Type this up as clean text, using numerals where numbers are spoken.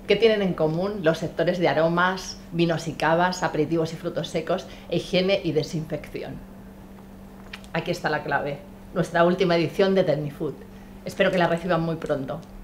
¿Qué tienen en común los sectores de aromas, vinos y cavas, aperitivos y frutos secos, e higiene y desinfección? Aquí está la clave, nuestra última edición de Tecnifood. Espero que la reciban muy pronto.